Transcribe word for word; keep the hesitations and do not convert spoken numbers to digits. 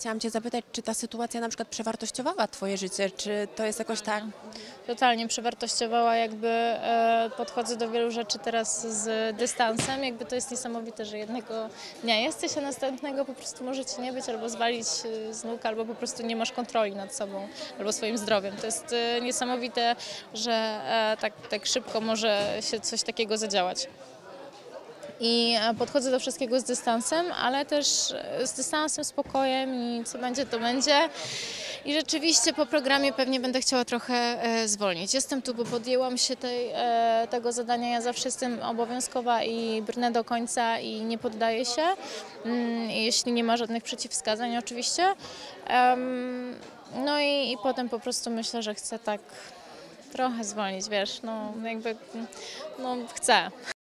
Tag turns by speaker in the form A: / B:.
A: chciałam Cię zapytać, czy ta sytuacja na przykład przewartościowała Twoje życie, czy to jest jakoś tak?
B: Totalnie przewartościowała, jakby e, podchodzę do wielu rzeczy teraz z dystansem, jakby to jest niesamowite, że jednego dnia jesteś, a następnego po prostu może Ci nie być, albo zwalić e, z nóg, albo po prostu nie masz kontroli nad sobą, albo swoim zdrowiem. To jest e, niesamowite, że e, tak, tak szybko może się coś takiego zadziałać. I podchodzę do wszystkiego z dystansem, ale też z dystansem, spokojem i co będzie, to będzie. I rzeczywiście po programie pewnie będę chciała trochę e, zwolnić. Jestem tu, bo podjęłam się tej, e, tego zadania. Ja zawsze jestem obowiązkowa i brnę do końca i nie poddaję się, mm, jeśli nie ma żadnych przeciwwskazań oczywiście. Um, no i, i potem po prostu myślę, że chcę tak trochę zwolnić, wiesz, no jakby, no chcę.